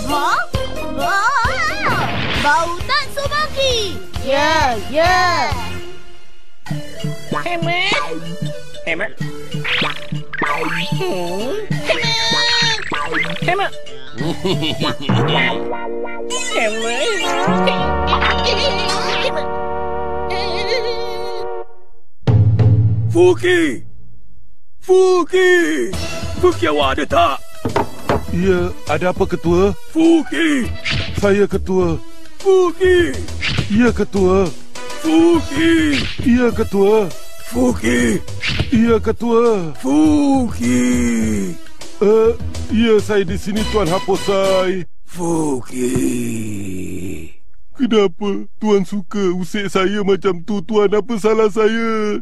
Hah? Bau Tatsumaki. Ya, ya. Hemat. Hemat. Hemat. Fuki! Fuki! Fuki, awak ada tak? Ya, ada apa ketua? Fuki! Saya ketua. Fuki! Ya ketua. Fuki! Ya ketua. Fuki! Ya ketua. Fuki! Ya saya di sini Tuan Haposai. Fuki! Kenapa Tuan suka usik saya macam tu, Tuan? Apa salah saya?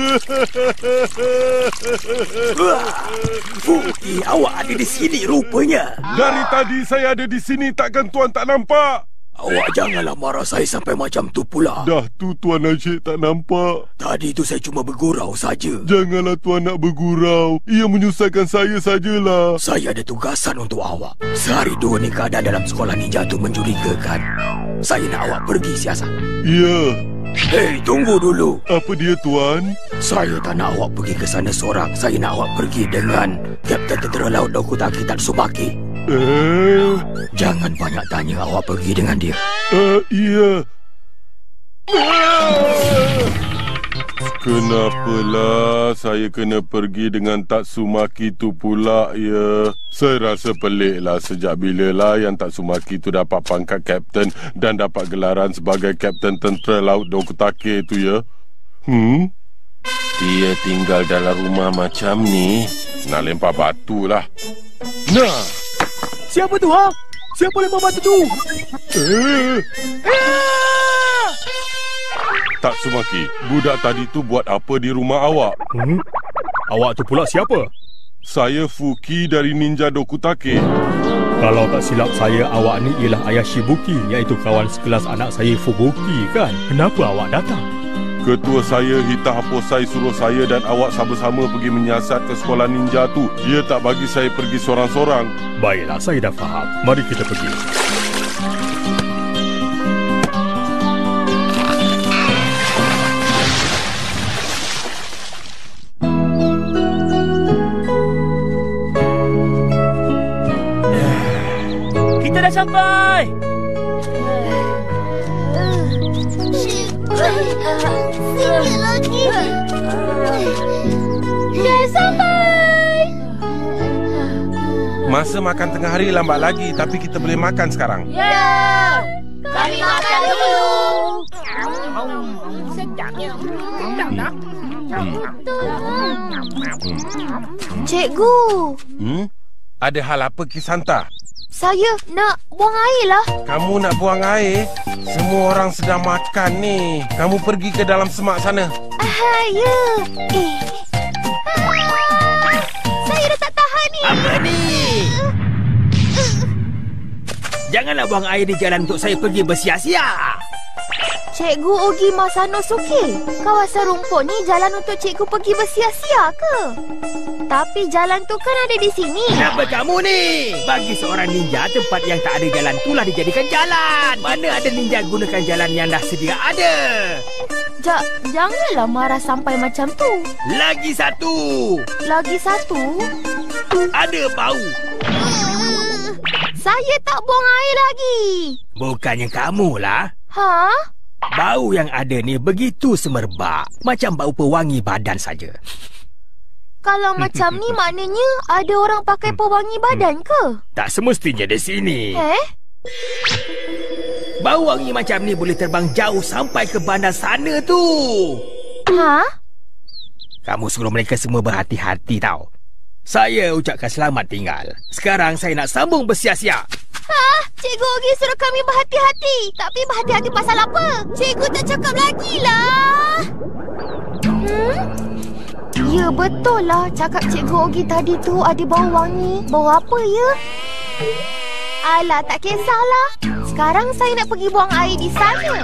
Fuki, awak ada di sini rupanya. Dari tadi saya ada di sini, takkan Tuan tak nampak? Awak janganlah marah saya sampai macam tu pula. Dah tu Tuan Asyik tak nampak. Tadi tu saya cuma bergurau saja. Janganlah Tuan nak bergurau. Ia menyusahkan saya sajalah. Saya ada tugasan untuk awak. Sehari dua ni keadaan dalam sekolah ninja tu mencurigakan. Saya nak awak pergi siasat. Ya. Hei, tunggu dulu. Apa dia, Tuan? Saya tak nak awak pergi ke sana seorang. Saya nak awak pergi dengan Kapten Tentera Laut Dokutaki Tatsumaki. Jangan banyak tanya, awak pergi dengan dia. Iya. Kenapalah saya kena pergi dengan Tatsumaki tu pula, ya? Saya rasa peliklah sejak bilalah yang Tatsumaki tu dapat pangkat Kapten dan dapat gelaran sebagai Kapten Tentera Laut Dokutake tu, ya? Dia tinggal dalam rumah macam ni, nak lempar batu lah. Nah! Siapa tu, ha? Siapa lempar batu tu? Tatsumaki, budak tadi tu buat apa di rumah awak? Awak tu pula siapa? Saya Fuki dari Ninja Dokutake. Kalau tak silap saya, awak ni ialah ayah Shibuki, iaitu kawan sekelas anak saya Fubuki, kan? Kenapa awak datang? Ketua saya Hita Haposai suruh saya dan awak sama-sama pergi menyiasat ke sekolah ninja tu. Dia tak bagi saya pergi sorang-sorang. Baiklah, saya dah faham. Mari kita pergi. Kita dah sampai. Sikit lagi. Dah sampai. Masa makan tengah hari lambat lagi, tapi kita boleh makan sekarang. Ya. Kami makan dulu. Sedapnya. Sedap. Cikgu. Ada hal apa, Kisanta? Saya nak buang air lah. Kamu nak buang air? Semua orang sedang makan ni. Kamu pergi ke dalam semak sana. Ya. Saya dah tak tahan ni. Apa ni? Janganlah buang air di jalan untuk saya pergi bersia-sia. Cikgu Ogi Masanosuke, kawasan rumput ni jalan untuk cikgu pergi bersia-sia ke? Tapi jalan tu kan ada di sini. Kenapa kamu ni? Bagi seorang ninja, tempat yang tak ada jalan itulah dijadikan jalan. Mana ada ninja gunakan jalan yang dah sedia ada. Janganlah marah sampai macam tu. Lagi satu. Lagi satu? Ada bau. Saya tak buang air lagi. Bukannya kamulah. Ha? Bau yang ada ni begitu semerbak, macam bau pewangi badan saja. Kalau macam ni maknanya ada orang pakai pewangi badan ke? Tak semestinya di sini. Bau wangi macam ni boleh terbang jauh sampai ke bandar sana tu. Ha? Kamu suruh mereka semua berhati-hati tau. Saya ucapkan selamat tinggal. Sekarang saya nak sambung bersia-sia. Cikgu Ogi suruh kami berhati-hati. Tapi berhati-hati pasal apa? Cikgu tak cakap lagi lah. Ya betul lah. Cakap Cikgu Ogi tadi tu ada bau wangi. Bau apa ya? Alah, tak kisahlah. Sekarang saya nak pergi buang air di sana.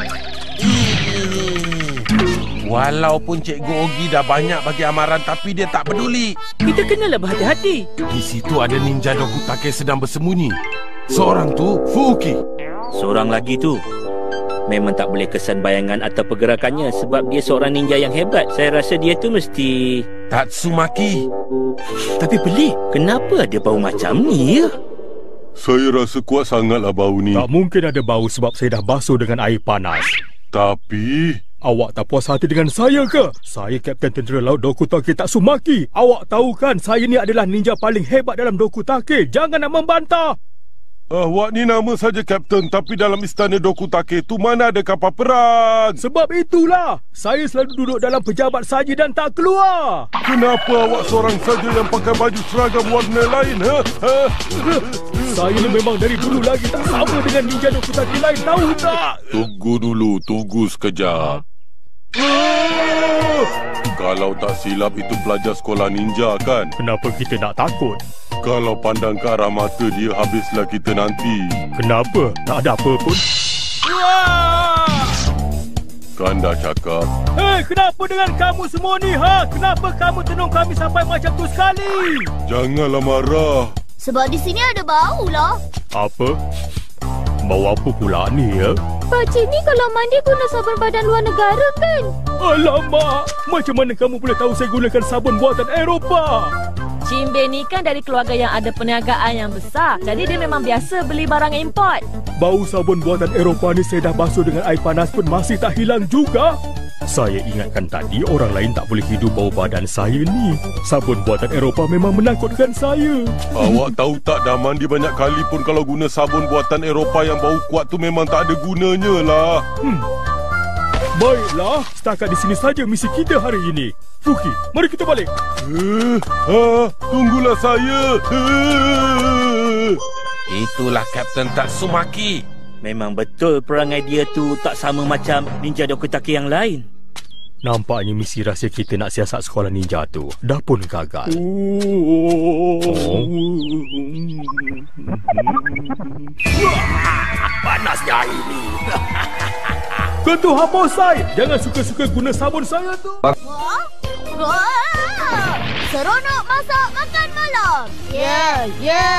Walaupun Cikgu Ogi dah banyak bagi amaran, tapi dia tak peduli. Kita kenalah berhati-hati. Di situ ada ninja Dokutake sedang bersembunyi. Seorang tu Fuuki. Seorang lagi tu memang tak boleh kesan bayangan atau pergerakannya sebab dia seorang ninja yang hebat. Saya rasa dia tu mesti Tatsumaki. Tapi pelik, kenapa ada bau macam ni ya? Saya rasa kuat sangatlah bau ni. Tak mungkin ada bau sebab saya dah basuh dengan air panas. Tapi Awak tak puas hati dengan saya ke? Saya Kapten Tentera Laut Dokutake Tatsumaki. Awak tahu kan saya ni adalah ninja paling hebat dalam Dokutake. Jangan nak membantah. awak ni nama saja Kapten, tapi dalam istana Dokutake tu mana ada kapal perang? Sebab itulah saya selalu duduk dalam pejabat saja dan tak keluar. Kenapa awak seorang saja yang pakai baju seragam warna lain? Saya ni memang dari dulu lagi tak sama dengan ninja Dokutake lain, tahu tak? Tunggu dulu, tunggu sekejap. Kalau tak silap itu pelajar sekolah ninja kan? Kenapa kita nak takut? Kalau pandang ke arah mata dia, habislah kita nanti. Kenapa? Tak ada apa pun. Kan dah cakap. Hei, kenapa dengan kamu semua ni, ha? Kenapa kamu tenung kami sampai macam tu sekali? Janganlah marah. Sebab di sini ada bau lah. Apa? Bau apa pula ni ya? Pakcik ni kalau mandi guna sabun badan luar negara kan? Alamak, macam mana kamu boleh tahu saya gunakan sabun buatan Eropah? Cimbe ni kan dari keluarga yang ada perniagaan yang besar. Jadi dia memang biasa beli barang import. Bau sabun buatan Eropah ni saya dah basuh dengan air panas pun masih tak hilang juga. Saya ingatkan tadi orang lain tak boleh hidup bau badan saya ni. Sabun buatan Eropah memang menakutkan saya. Awak tahu tak, dah mandi banyak kali pun kalau guna sabun buatan Eropah yang bau kuat tu memang tak ada gunanya lah. Baiklah, setakat di sini saja misi kita hari ini. Fuki, mari kita balik. Tunggulah saya. Itulah Kapten Tatsumaki. Memang betul perangai dia tu tak sama macam ninja Dokutake yang lain. Nampaknya misi rahsia kita nak siasat sekolah ninja tu dah pun gagal. Panasnya ini. Ketua Haposai, jangan suka-suka guna sabun saya tu. Seronok masak makan malam. Ya, ya.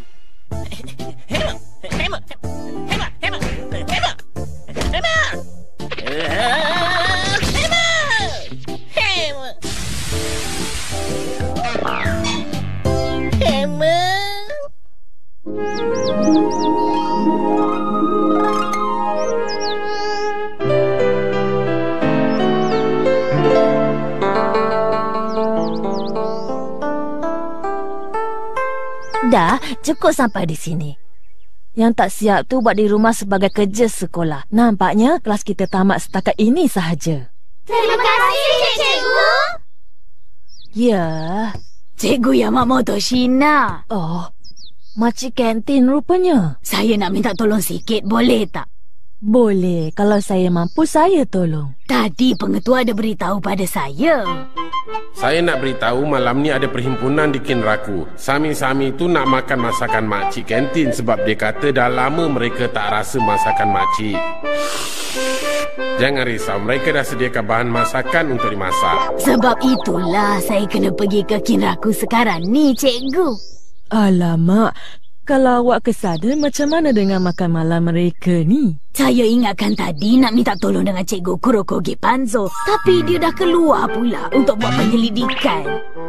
Dah, cukup sampai di sini. Yang tak siap tu buat di rumah sebagai kerja sekolah. Nampaknya kelas kita tamat setakat ini sahaja. Terima kasih, cikgu. Ya. Cikgu Yamamoto Shina. Oh, makcik kantin rupanya. Saya nak minta tolong sikit, boleh tak? Boleh, kalau saya mampu saya tolong. Tadi pengetua ada beritahu pada saya. Saya nak beritahu malam ni ada perhimpunan di Kinraku. Sami-sami tu nak makan masakan makcik kantin sebab dia kata dah lama mereka tak rasa masakan makcik. Jangan risau, mereka dah sediakan bahan masakan untuk dimasak. Sebab itulah saya kena pergi ke Kinraku sekarang ni, cikgu. Alamak, kalau awak ke sana, macam mana dengan makan malam mereka ni? Saya ingatkan tadi nak minta tolong dengan cikgu Kurokoge Panzo, tapi dia dah keluar pula untuk buat penyelidikan.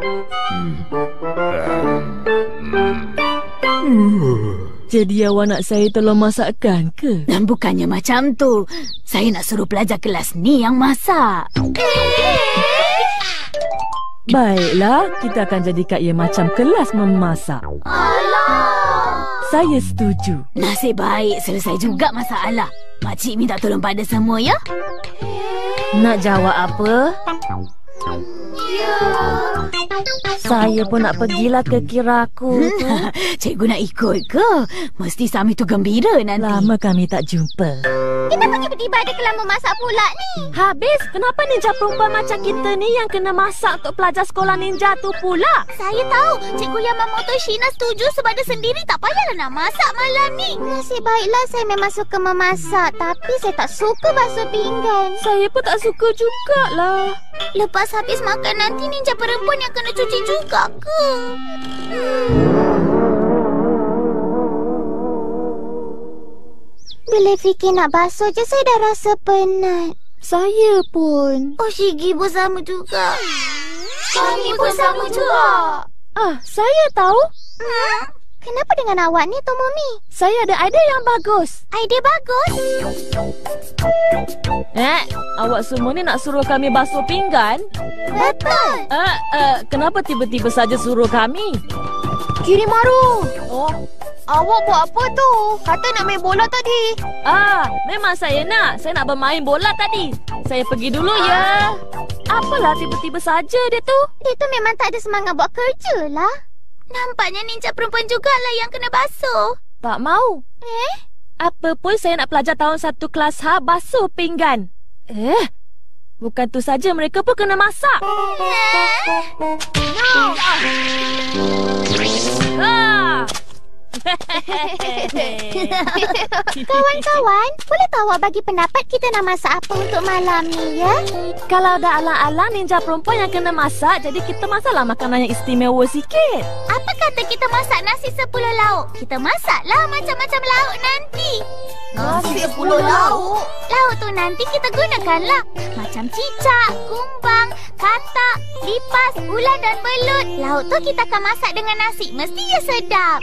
Jadi awak nak saya tolong masakkan ke? Dan bukannya macam tu. Saya nak suruh pelajar kelas ni yang masak. Baiklah, kita akan jadikan ia macam kelas memasak. Saya setuju. Nasib baik selesai juga masalah. Makcik minta tolong pada semua ya. Nak jawab apa? Ya. Saya pun nak pergilah ke Kiraku tu. Cikgu nak ikut ke? Mesti Sami tu gembira nanti. Lama kami tak jumpa. Kita pergi bertiba ada kelam memasak pula ni. Habis, kenapa ninja perempuan macam kita ni yang kena masak untuk pelajar sekolah ninja tu pula? Saya tahu Cikgu Yamamoto Shina setuju sebab dia sendiri tak payahlah nak masak malam ni. Nasib baiklah saya memang suka memasak, tapi saya tak suka basuh pinggan. Saya pun tak suka jugalah. Lepas habis makan nanti ninja perempuan yang kena cuci juga ke? Bila fikir nak basuh je, saya dah rasa penat. Saya pun. Oh, Shigi pun sama juga. Kami pun sama juga. Saya tahu. Kenapa dengan awak ni, Tomomi? Saya ada idea yang bagus. Idea bagus? Awak semua ni nak suruh kami basuh pinggan? Betul. Kenapa tiba-tiba saja suruh kami? Kirimaru. Awak buat apa tu? Kata nak main bola tadi. Memang saya nak. Saya nak bermain bola tadi. Saya pergi dulu ya. Apalah tiba-tiba saja dia tu? Dia tu memang tak ada semangat buat kerja lah. Nampaknya ninja perempuan jugalah yang kena basuh. Tak mau. Apa pun saya nak pelajar tahun 1 kelas H basuh pinggan. Bukan tu saja, mereka pun kena masak. Kawan-kawan, boleh tahu awak bagi pendapat kita nak masak apa untuk malam ni, ya? Kalau dah alang-alang ninja perempuan yang kena masak, jadi kita masaklah makanan yang istimewa sikit. Apa kata kita masak nasi 10 lauk? Kita masaklah macam-macam lauk nanti. Nasi 10 lauk? Lauk tu nanti kita gunakanlah. Macam cicak, kumbang, katak, lipas, ulat dan belut. Lauk tu kita akan masak dengan nasi. Mestinya sedap.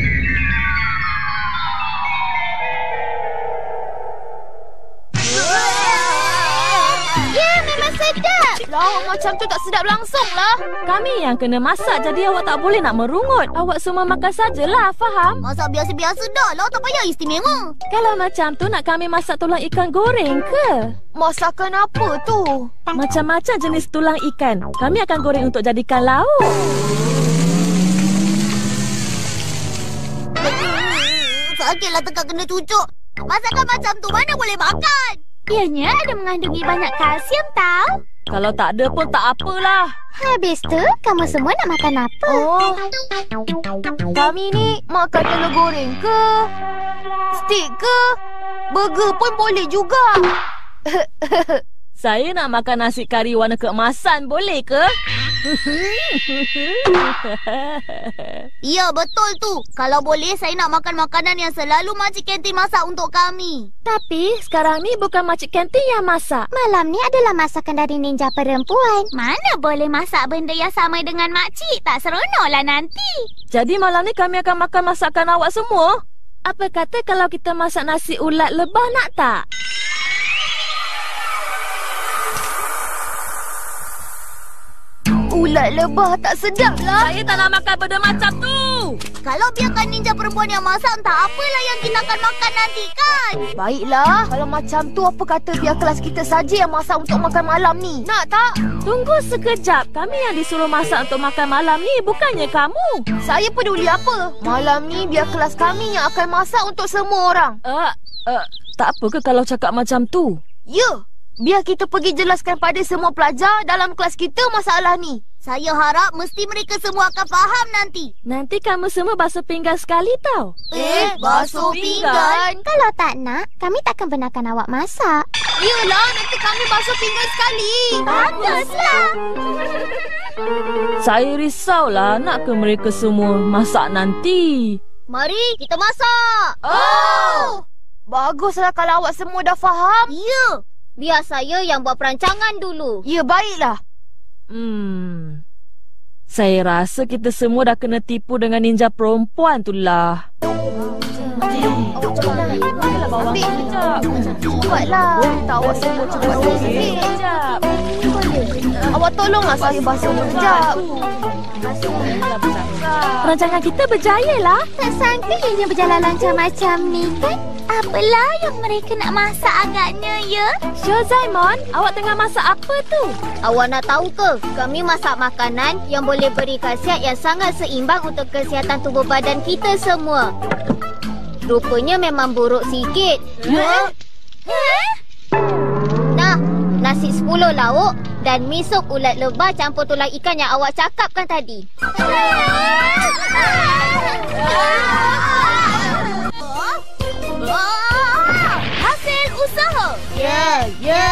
Ya, memang sedap. Lauk macam tu tak sedap langsung lah. Kami yang kena masak, jadi awak tak boleh nak merungut. Awak semua makan sajalah, faham? Masak biasa-biasa dah lah, tak payah istimewa. Kalau macam tu nak kami masak tulang ikan goreng ke? Masakan apa tu? Macam-macam jenis tulang ikan. Kami akan goreng untuk jadikan lauk. Sakitlah tekak kena cucuk. Masakan macam tu mana boleh makan? Ianya ada mengandungi banyak kalsium tau. Kalau tak ada pun tak apalah. Habis tu, kamu semua nak makan apa? Kami ni makan telur goreng ke? Steak ke? Burger pun boleh juga. Saya nak makan nasi kari warna keemasan, boleh ke? Ya, betul tu. Kalau boleh, saya nak makan makanan yang selalu makcik kantin masak untuk kami. Tapi sekarang ni bukan makcik kantin yang masak. Malam ni adalah masakan dari ninja perempuan. Mana boleh masak benda yang sama dengan makcik? Tak seronoklah nanti. Jadi malam ni kami akan makan masakan awak semua? Apa kata kalau kita masak nasi ulat lebah, nak tak? Ulat lebah tak sedap lah. Saya tak nak makan benda macam tu. Kalau biarkan ninja perempuan yang masak, entah apalah yang kita akan makan nanti kan? Baiklah, kalau macam tu apa kata biar kelas kita saja yang masak untuk makan malam ni. Nak tak? Tunggu sekejap. Kami yang disuruh masak untuk makan malam ni, bukannya kamu. Saya peduli apa? Malam ni biar kelas kami yang akan masak untuk semua orang. Tak apa ke kalau cakap macam tu? Ya. Biar kita pergi jelaskan pada semua pelajar dalam kelas kita masalah ni. Saya harap mesti mereka semua akan faham nanti. Nanti kamu semua basuh pinggan sekali tau. Basuh pinggan? Kalau tak nak, kami takkan benarkan awak masak. Yelah, nanti kami basuh pinggan sekali. Baguslah. Saya risaulah, nak ke mereka semua masak nanti? Mari, kita masak. Baguslah kalau awak semua dah faham. Ya. Biar saya yang buat perancangan dulu. Ya, baiklah. Saya rasa kita semua dah kena tipu dengan ninja perempuan tu lah. Cepatlah. Tak awak semua cepat sikit. Awak tolonglah saya basuh sekejap. Perancangan kita berjaya lah. Tak sangka ianya berjalan lancar macam ni kan? Apalah yang mereka nak masak agaknya ya? Shozaimon, awak tengah masak apa tu? Awak nak tahu ke? Kami masak makanan yang boleh beri khasiat yang sangat seimbang untuk kesihatan tubuh badan kita semua. Rupanya memang buruk sikit. Nah, nasi 10 lauk dan mi sup ulat lebah campur tulang ikan yang awak cakapkan tadi. Hasil usaha. Ya.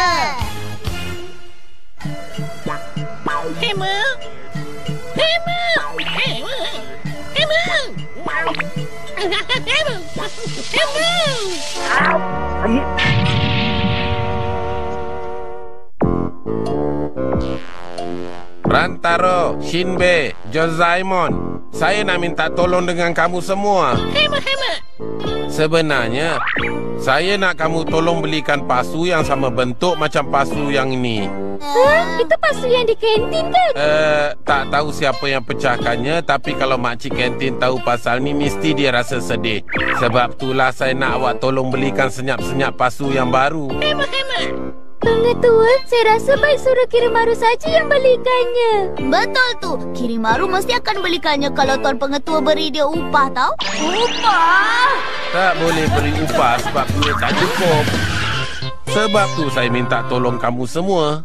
Rantaro, Shinbe, Jozaimon, saya nak minta tolong dengan kamu semua. Sebenarnya, saya nak kamu tolong belikan pasu yang sama bentuk macam pasu yang ini. Itu pasu yang di kantin kan? Tak tahu siapa yang pecahkannya, tapi kalau makcik kantin tahu pasal ni, mesti dia rasa sedih. Sebab itulah saya nak awak tolong belikan senyap-senyap pasu yang baru. Pengetua, saya rasa baik suruh Kirimaru saja yang belikannya. Betul tu. Kirimaru mesti akan belikannya kalau Tuan Pengetua beri dia upah, tau? Upah? Tak boleh beri upah sebab duit tak cukup. Sebab tu saya minta tolong kamu semua.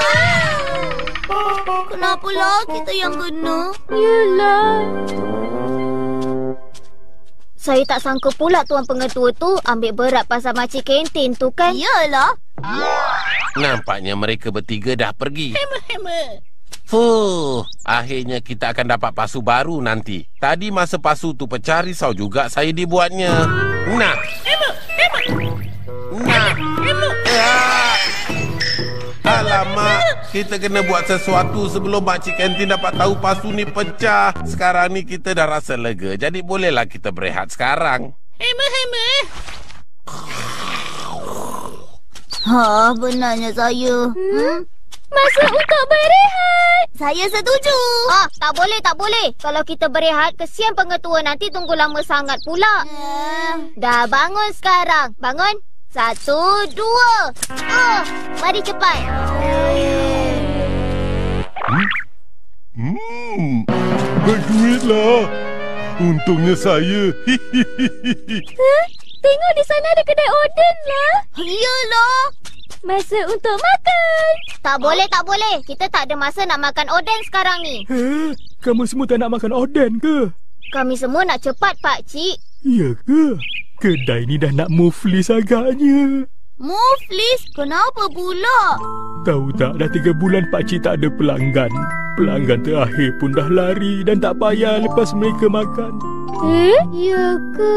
Kenapalah kita yang kena? Yelah. Saya tak sangka pula Tuan Pengetua tu ambil berat pasal makcik kantin tu kan? Yelah. Nampaknya mereka bertiga dah pergi. Akhirnya kita akan dapat pasu baru nanti. Tadi masa pasu tu pecah, risau juga saya dibuatnya. Nah. Alamak, kita kena buat sesuatu sebelum makcik kantin dapat tahu pasu ni pecah. Sekarang ni kita dah rasa lega, jadi bolehlah kita berehat sekarang. Benarnya saya. Masa untuk berehat. Saya setuju. Tak boleh. Kalau kita berehat, kesian pengetua nanti tunggu lama sangat pula. Dah bangun sekarang. Bangun. 1, 2. Mari cepat. Berduitlah. Untungnya saya. Tengok di sana ada kedai oden lah. Iyalah. Masa untuk makan. Tak boleh. Kita tak ada masa nak makan oden sekarang ni. Kamu semua tak nak makan oden ke? Kami semua nak cepat, Pakcik. Ya ke? Kedai ni dah nak muflis agaknya. Muflis? Kenapa pula? Tahu tak, dah 3 bulan Pakcik tak ada pelanggan. Pelanggan terakhir pun dah lari dan tak payah lepas mereka makan. Ya ke?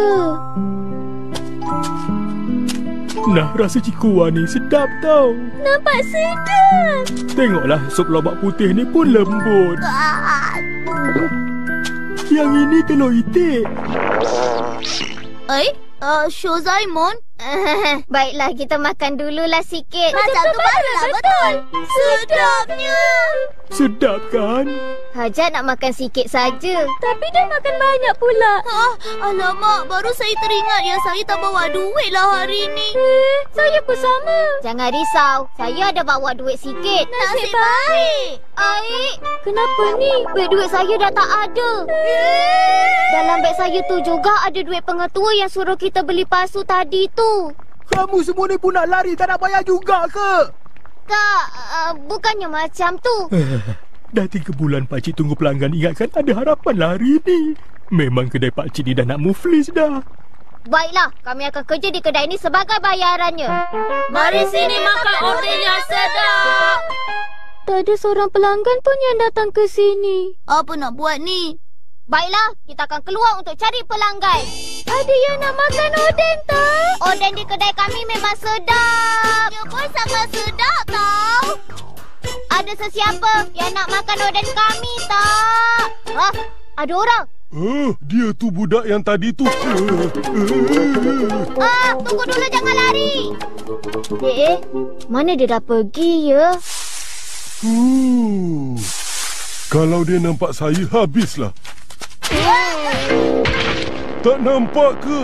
Nah, rasa cikuwa ni sedap tau. Nampak sedap. Tengoklah, sup lobak putih ni pun lembut. Yang ini telur itik. Shozaimon. Baiklah, kita makan dululah sikit. Macam tu barulah betul. Sedapnya. Sedap kan? Hajat nak makan sikit saja. Tapi dah makan banyak pula. Alamak, baru saya teringat yang saya tak bawa duit lah hari ni. Saya pun sama. Jangan risau, saya ada bawa duit sikit. Nasib baik. Aik, kenapa ni? Duit saya dah tak ada. Dalam beg saya tu juga ada duit pengetua yang suruh kita beli pasu tadi tu. Kamu semua ni pun nak lari, tak nak bayar juga ke? Tak, bukannya macam tu. Dah 3 bulan Pakcik tunggu pelanggan ingatkan ada harapan lah hari ni. Memang kedai Pakcik ni dah nak muflis dah. Baiklah, kami akan kerja di kedai ini sebagai bayarannya. Mari sini makan oden yang sedap. Tak ada seorang pelanggan pun yang datang ke sini. Apa nak buat ni? Baiklah, kita akan keluar untuk cari pelanggan. Ada yang nak makan oden tak? Oden di kedai kami memang sedap. Dia pun sangat sedap tau. Ada sesiapa yang nak makan oden kami tak? Ada orang. Dia tu budak yang tadi tu. Tunggu dulu, jangan lari. Mana dia dah pergi ya? Kalau dia nampak saya, habislah. Tak nampak ke?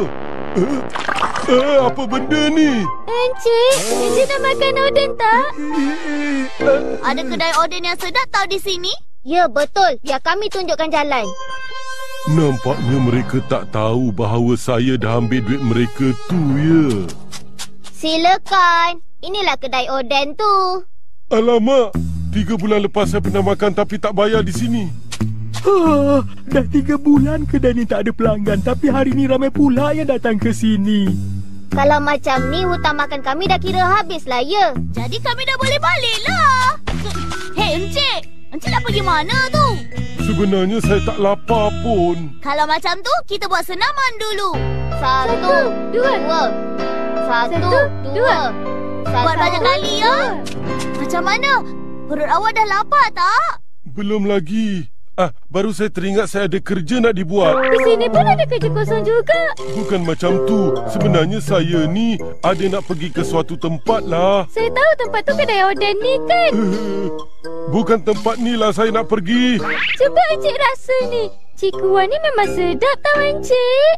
Apa benda ni? Encik nak makan oden tak? Ada kedai oden yang sedap tau di sini? Ya, betul. Biar kami tunjukkan jalan. Nampaknya mereka tak tahu bahawa saya dah ambil duit mereka tu, ya. Silakan. Inilah kedai oden tu. Alamak, 3 bulan lepas saya pernah makan tapi tak bayar di sini. Dah 3 bulan kedai ni tak ada pelanggan, tapi hari ni ramai pula yang datang ke sini. Kalau macam ni, hutang makan kami dah kira habis lah, ya. Jadi kami dah boleh balik lah. Hei, Encik, Encik nak pergi mana tu? Sebenarnya saya tak lapar pun. Kalau macam tu, kita buat senaman dulu. 1, 2. 1, 2. Buat banyak kali ya. Macam mana? Perut awak dah lapar tak? Belum lagi. Baru saya teringat saya ada kerja nak dibuat. Di sini pun ada kerja kosong juga. Bukan macam tu. Sebenarnya saya ni ada nak pergi ke suatu tempat lah. Saya tahu tempat tu kedai oden ni kan. Bukan tempat ni lah saya nak pergi. Cuba Encik rasa ni. Cikuan ni memang sedap tau Encik.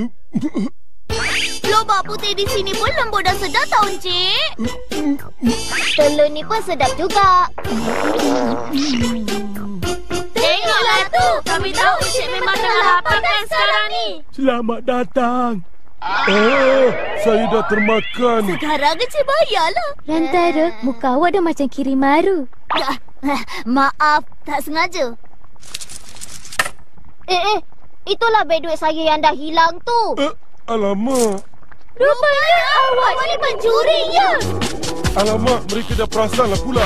Lobak putih di sini pun lembut dan sedap tau Encik. Telur ni pun sedap juga. Tengoklah tu. Kami tahu Encik memang tengah lapar kan sekarang ni. Selamat datang. Saya dah termakan. Sekarang Encik bayarlah. Rantara, muka awak dah macam Kirimaru. Maaf, tak sengaja. Itulah beg duit saya yang dah hilang tu. Alamak. Rupanya awak ni pencuri ya. Alamak, mereka dah perasan lah pula.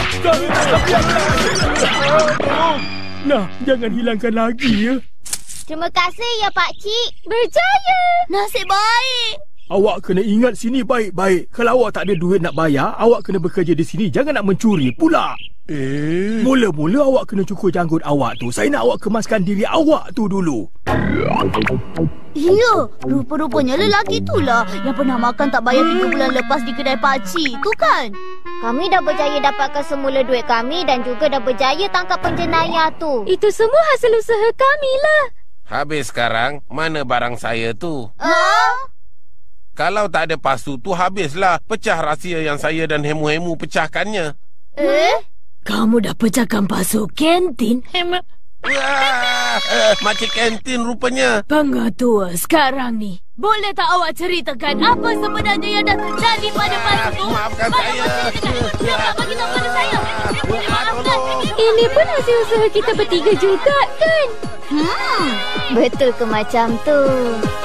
Nah, jangan hilangkan lagi ya. Terima kasih ya Pakcik. Berjaya. Nasib baik. Awak kena ingat sini baik-baik. Kalau awak tak ada duit nak bayar, awak kena bekerja di sini. Jangan nak mencuri pula. Mula-mula awak kena cukur janggut awak tu. Saya nak awak kemaskan diri awak tu dulu. Ya, rupa-rupanya lelaki itulah yang pernah makan tak bayar 3 bulan lepas di kedai pakcik tu kan? Kami dah berjaya dapatkan semula duit kami dan juga dah berjaya tangkap penjenayah tu. Itu semua hasil usaha kami lah. Habis sekarang, mana barang saya tu? Kalau tak ada pasu tu, habislah. Pecah rahsia yang saya dan Hemu-Hemu pecahkannya. Kamu dah pecahkan pasu kantin? Makcik kantin rupanya. Pengatua sekarang ni. Boleh tak awak ceritakan apa sebenarnya yang dah terjadi pada pasu tu? Maafkan saya. Kenapa bagi tahu pada saya? Maafkan. Ini pun hasil usaha kita bertiga juga kan? Betul ke macam tu?